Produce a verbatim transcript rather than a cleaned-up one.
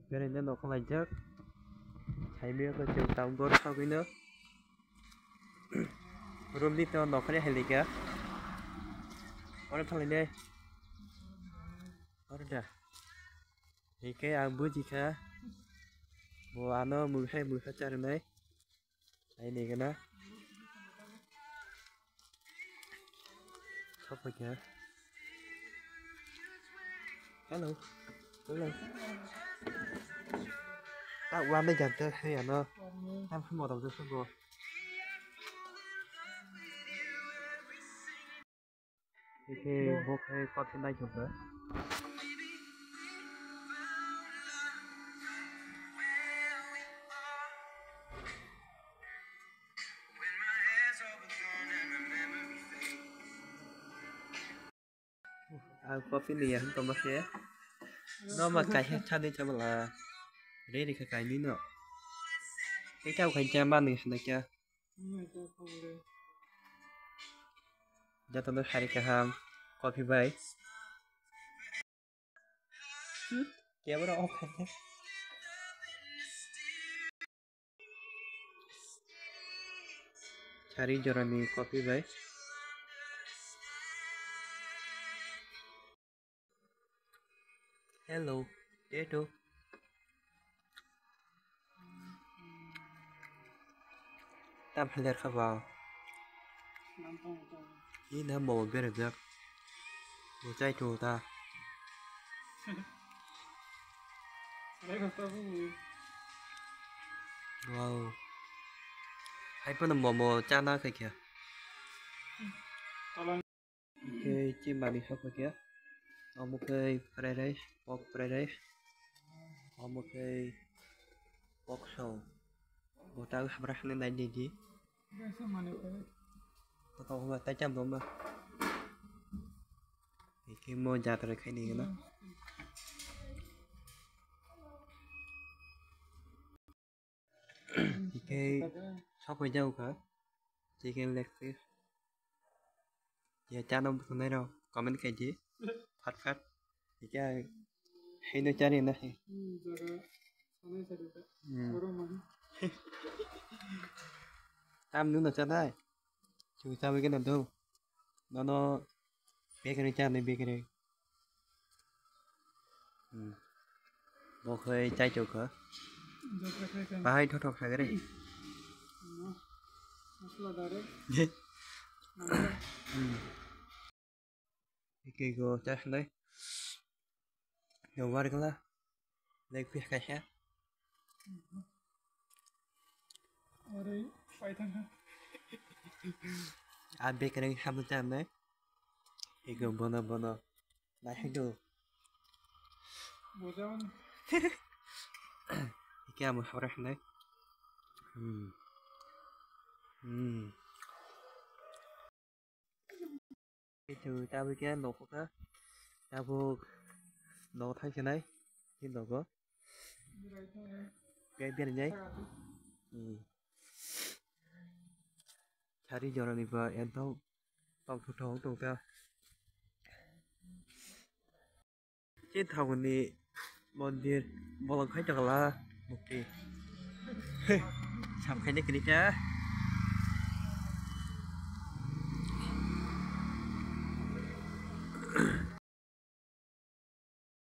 cái này nó không lành chắc thấy biết có chiều tàu có sau cái nữa room đi nó nó phải hay lịch á có nó lên đây có được thì cái ăn bữa gì cả mùa ăn nó mười hai mười hai trăm đấy đây này cái nó không phải kìa hello hello tao qua đây chẳng chơi hay à nó em không một đầu tư xong rồi cái một cái con thiên đây chụp nữa à coffee này không có mất thế nó mà cái hết cha đi cho là đấy thì cái cái ní nữa cái cháu cái cha ban này được chưa giờ tôi nói hai cái ham coffee vậy kéo vào đó ok cari jorani coffee vậy hello đấy đâu tam hai lẻ vào ini nó mồ biết được một chai trù ta wow hay phần mồ mồ cha na cái kìa cái chim bà đi học cái kìa ở một cái fried rice pork fried rice ở một cái pork show một tao hấp ra nên đánh gì gì tao không phải tay chăm đúng không thì cái môn ra tới cái này nó thì cái shop với nhau cả chỉ cái leg fish giờ cha đông không thấy đâu còn mấy cái gì phát phát thì cái hay nó cha đi nè tam nữa là cha đây chúng ta với cái nào đâu nó nó biết cái này cha này biết cái này một hơi chai chuột hả ba hai thôi thôi hai cái này cái go chai đấy nhiều quá được là lấy phía cái khác anh biết cái này hai mươi trăm đấy cái go bono bono lại hết được cái một hậu rạch đấy ừm ừm cái từ tao với cái lột á tao vô lột thay cái này cái lột có cái bên này ừm cari jalan đi vào em tao tao thu thấu tụi tao trên thầu này môn đi một lần khách cho là một kỳ sắm cái này cái này chứ